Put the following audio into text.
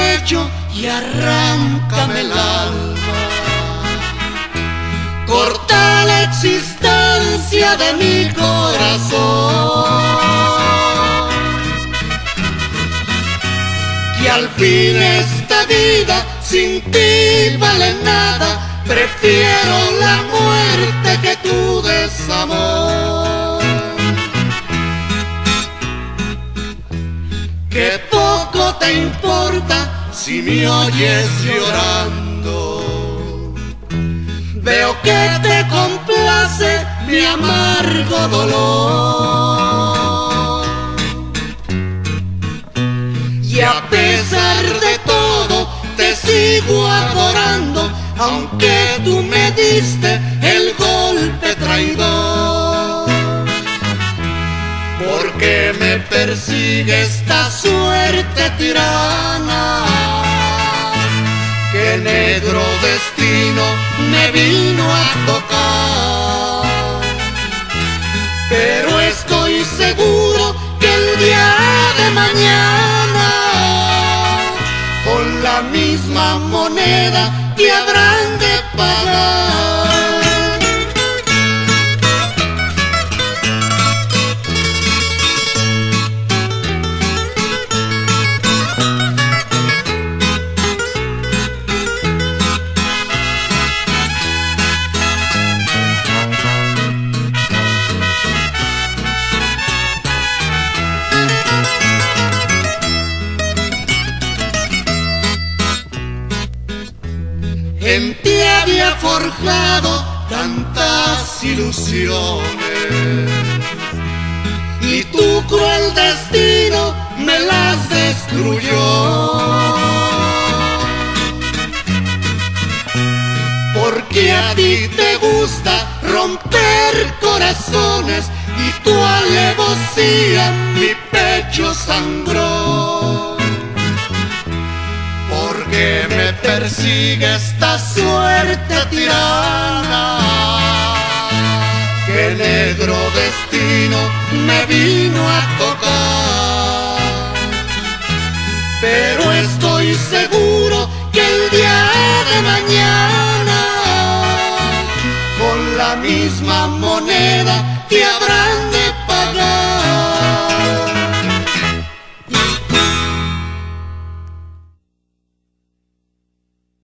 pecho y arráncame el alma. Corta la existencia de mi corazón, que al fin esta vida sin ti vale nada. Prefiero la muerte que tu desamor. Que poco te importa si me oyes llorando. Veo que te complace mi amargo dolor. Y a pesar de todo te sigo adorando, aunque tú me diste el golpe traidor. Porque me persigue esta suerte tirana, que negro destino me vino a tocar. Pero estoy seguro que el día de mañana, con la misma moneda te habrán de pagar. En ti había forjado tantas ilusiones y tu cruel destino me las destruyó. Porque a ti te gusta romper corazones y tu alevosía mi pecho sangró. Porque me persigue esta suerte tirana, que negro destino me vino a tocar. Pero estoy seguro que el día de mañana, con la misma moneda te habrá